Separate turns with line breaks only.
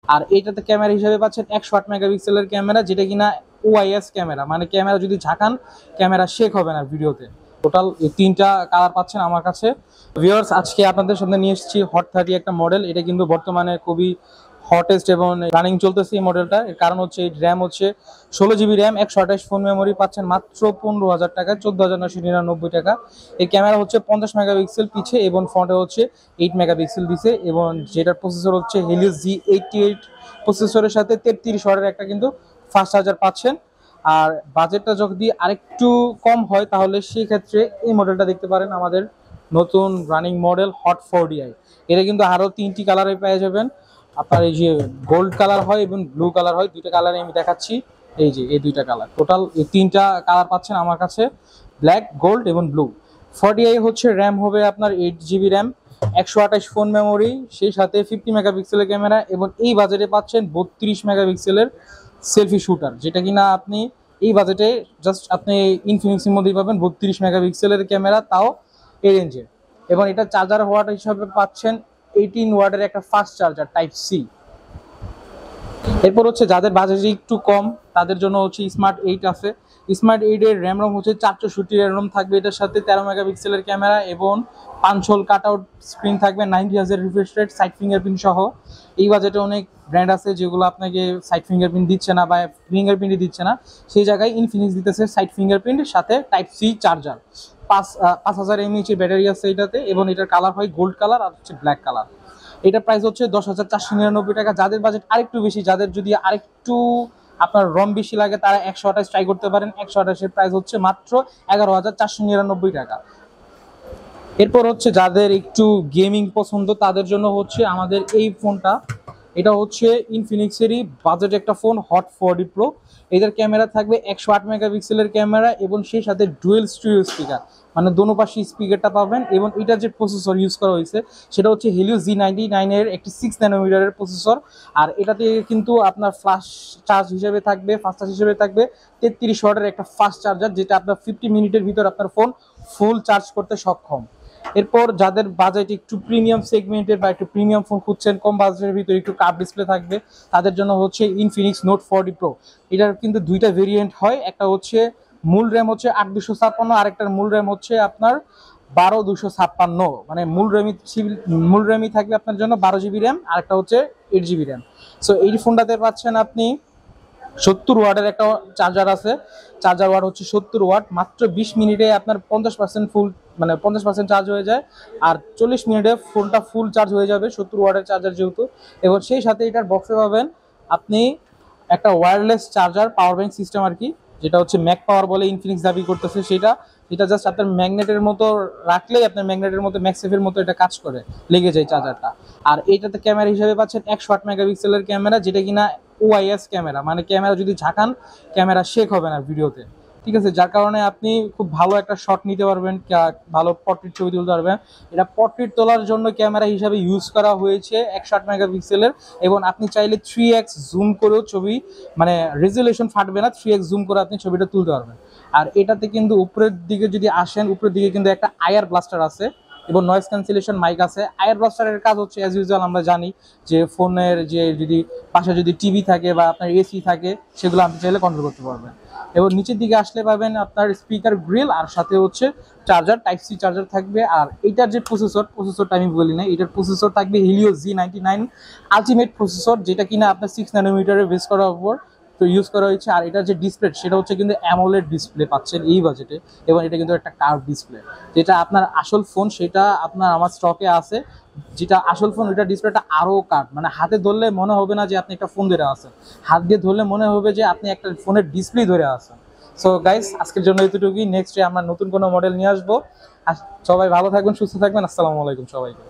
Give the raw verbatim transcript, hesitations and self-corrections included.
আর এইটাতে ক্যামেরা হিসেবে পাচ্ছেন একশো আট মেগাপিক্সেলের ক্যামেরা, যেটা কিনা ওআইএস ক্যামেরা, মানে ক্যামেরা যদি ঝাঁকান ক্যামেরা শেক হবে না ভিডিওতে। টোটাল এই তিনটা কালার পাচ্ছেন আমার কাছে। ভিউয়ার্স, আজকে আপনাদের সামনে নিয়ে এসেছি হট থার্টি একটা মডেল। এটা কিন্তু বর্তমানে খুবই হটেস্ট এবং রানিং চলতেছে এই মডেলটা। এর কারণ হচ্ছে এই র্যাম হচ্ছে ষোলো জিবি র্যাম, একশো আঠাশ ফোন মেমোরি পাচ্ছেন মাত্র পনেরো হাজার টাকা, চোদ্দ হাজার নশো নিরানব্বই টাকা। এর ক্যামেরা হচ্ছে পঞ্চাশ মেগাপিক্সেল পিছে এবং ফ্রন্টে হচ্ছে এইট মেগাপিক্সেল দিছে, এবং যেটার প্রসেসর হচ্ছে হেলিওস জি এইটটি এইট প্রসেসরের সাথে তেত্রিশ ওয়াটের একটা কিন্তু ফাস্ট চার্জার পাচ্ছেন। আর বাজেটটা যদি আরেকটু কম হয় তাহলে সেই ক্ষেত্রে এই মডেলটা দেখতে পারেন, আমাদের নতুন running model hot forty i. এটা কিন্তু আরও তিনটি কালারে পেয়ে যাবেন আপনার। এই যে গোল্ড কালার হয় এবং ব্লু কালার হয়, দুইটা কালারে আমি দেখাচ্ছি। এই যে এই দুইটা কালার, টোটাল এই তিনটা কালার পাচ্ছেন আমার কাছে, ব্ল্যাক, গোল্ড এবং ব্লু। ফোরটি আই হচ্ছে র্যাম হবে আপনার এইট জিবি র্যাম, একশো আঠাশ ফোন মেমোরি, সেই সাথে ফিফটি মেগাপিক্সেলের ক্যামেরা, এবং এই বাজেটে পাচ্ছেন বত্রিশ মেগাপিক্সেলের সেলফি শুটার, যেটা কিনা আপনি এই বাজেটে জাস্ট আপনি ইনফিনিক্সের মধ্যেই পাবেন বত্রিশ মেগাপিক্সেলের ক্যামেরা, তাও এই রেঞ্জে। এবং এটা চার্জার ওয়াট হিসাবে পাচ্ছেন এইটিন ওয়াটের একটা ফাস্ট চার্জার টাইপ সি। এরপর হচ্ছে যাদের বাজেট একটু কম তাদের জন্য হচ্ছে স্মার্ট এইট আছে। স্মার্ট এইট এর র্যাম রম হচ্ছে চারশো ষাট র্যাম থাকবে, এটার সাথে তেরো মেগাপিক্সেলের ক্যামেরা এবং পাঁচশোল কাট আউট স্ক্রিন থাকবে, নাইনটি হাজার রিফ্রেশ রেট, সাইড ফিঙ্গারপ্রিন্ট সহ। এই বাজেটে অনেক ব্র্যান্ড আছে যেগুলো আপনাকে সাইড ফিঙ্গারপ্রিন্ট দিচ্ছে না বা ফিঙ্গারপ্রিন্টই দিচ্ছে না, সেই জায়গায় ইনফিনিক্স দিতেছে সাইড ফিঙ্গারপ্রিন্টের সাথে টাইপ সি চার্জার। পাঁচ পাঁচ হাজার এমএইচের ব্যাটারি আছে এটাতে, এবং এটার কালার হয় গোল্ড কালার আর হচ্ছে ব্ল্যাক কালার। এটা প্রাইস হচ্ছে দশ হাজার চারশো নিরানব্বই টাকা। যাদের বাজেট আরেকটু বেশি, যাদের যদি আরেকটু আপনার রম বেশি লাগে, তারা একশো আঠাশ ট্রাই করতে পারেন। একশো আঠাশের প্রাইস হচ্ছে মাত্র এগারো হাজার চারশো নিরানব্বই টাকা। এরপর হচ্ছে যাদের একটু গেমিং পছন্দ তাদের জন্য হচ্ছে আমাদের এই ফোনটা। এটা হচ্ছে ইনফিনিক্সেরই বাজেট একটা ফোন, হট ফোরটি প্রো। এদের ক্যামেরা থাকবে একশো আট মেগাপিক্সেলের ক্যামেরা এবং সেই সাথে ডুয়েল স্টিরিও স্পিকার, মানে দোনো পাশে স্পিকারটা পাবেন। এবং এটার যে প্রসেসর ইউজ করা হয়েছে সেটা হচ্ছে হেলিওস জি নাইনটি নাইনের একটি সিক্স ন্যানোমিটারের প্রসেসর। আর এটাতে কিন্তু আপনার ফ্লাশ চার্জ হিসেবে থাকবে, ফাস্ট চার্জ হিসেবে থাকবে তেত্রিশ ওয়াটের একটা ফাস্ট চার্জার, যেটা আপনার ফিফটি মিনিটের ভিতর আপনার ফোন ফুল চার্জ করতে সক্ষম। এরপর যাদের বাজেট একটু প্রিমিয়াম সেগমেন্টের বা একটু প্রিমিয়াম ফোন খুঁজছেন, কম বাজেটের ভিতরে একটু কার্ভ ডিসপ্লে থাকবে, তাদের জন্য হচ্ছে ইনফিনিক্স নোট ফোরটি প্রো। এটার কিন্তু দুইটা ভেরিয়েন্ট হয়, একটা হচ্ছে মূল র্যাম হচ্ছে আট দুশো ছাপ্পান্ন, আরেকটার মূল র্যাম হচ্ছে আপনার বারো দুশো ছাপ্পান্ন, মানে মূল র্যামই মূল র্যামই থাকবে আপনার জন্য বারো জিবি র্যাম, আরেকটা হচ্ছে এইট জিবি র্যাম। সো এই ফোনটাতে পাচ্ছেন আপনি সত্তর ওয়াটের একটা চার্জার আছে, চার্জার ওয়াট হচ্ছে সত্তর ওয়াট। মাত্র বিশ মিনিটে আপনার পঞ্চাশ পার্সেন্ট ফুল, মানে পঞ্চাশ পার্সেন্ট চার্জ হয়ে যায়, আর চল্লিশ মিনিটে ফোনটা ফুল চার্জ হয়ে যাবে সত্তর ওয়াটের চার্জার যেহেতু। এবং সেই সাথে এটার বক্সে পাবেন আপনি একটা wireless charger power bank system আর কি, যেটা হচ্ছে ম্যাক পাওয়ার বলে ইনফিনিক্স দাবি করতেছে সেটা। এটা জাস্ট আপনার ম্যাগনেটের মতো রাখলেই আপনার ম্যাগনেটের মতো ম্যাক্সেফের মতো এটা কাজ করে, লেগে যায় চার্জারটা। আর এইটাতে ক্যামেরা হিসেবে পাচ্ছেন একশো আট মেগাপিক্সেলের ক্যামেরা, যেটা কিনা ওআইএস ক্যামেরা, মানে ক্যামেরা যদি ঝাঁকান ক্যামেরা শেক হবে না ভিডিওতে, ঠিক আছে। যার কারণে আপনি খুব ভালো একটা শট নিতে পারবেন, ভালো পোর্ট্রেট ছবি তুলতে পারবেন। এটা পোর্ট্রেট তোলার জন্য ক্যামেরা হিসাবে ইউজ করা হয়েছে একশো আট মেগাপিক্সেলের, এবং আপনি চাইলে থ্রি এক্স জুম করেও ছবি, মানে রেজুলেশন ফাটবে না, থ্রি এক্স জুম করে আপনি ছবিটা তুলতে পারবেন। আর এটাতে কিন্তু উপরের দিকে যদি আসেন, উপরের দিকে কিন্তু একটা আয়ার ব্লাস্টার আছে এবং নয়েজ ক্যান্সেলেশন মাইক আছে। আয়ার ব্লাস্টারের কাজ হচ্ছে অ্যাজ ইউজুয়াল আমরা জানি যে ফোনের যে যদি পাশে যদি টিভি থাকে বা আপনার এসি থাকে সেগুলো আপনি চাইলে কন্ট্রোল করতে পারবেন। এবং নিচের দিকে আসলে পাবেন আপনার স্পিকার গ্রিল, আর সাথে হচ্ছে চার্জার, টাইপ সি চার্জার থাকবে। আর এইটার যে প্রসেসর, প্রসেসরটা আমি বলি না, এটার প্রসেসর থাকবে Helio G ninety nine ultimate processor, যেটা কিনা আপনার সিক্স ন্যানোমিটারের বেস করার উপর তো ইউজ করা হয়েছে। আর এটার যে ডিসপ্লে সেটা হচ্ছে কিন্তু অ্যামোলেড ডিসপ্লে পাচ্ছেন এই বাজেটে, এবং এটা কিন্তু একটা কার্ভ ডিসপ্লে। যেটা আপনার আসল ফোন সেটা আপনার আমার স্টকে আছে, যেটা আসল ফোন ওইটা ডিসপ্লেটা আরও কার্ভ, মানে হাতে ধরলে মনে হবে না যে আপনি একটা ফোন ধরে আছেন, হাত দিয়ে ধরলে মনে হবে যে আপনি একটা ফোনের ডিসপ্লে ধরে আছেন। সো গাইস, আজকের জন্য এতটুকুই। নেক্সট ডে আমরা নতুন কোনো মডেল নিয়ে আসবো। আর সবাই ভালো থাকবেন, সুস্থ থাকবেন। আসসালামু আলাইকুম সবাইকে।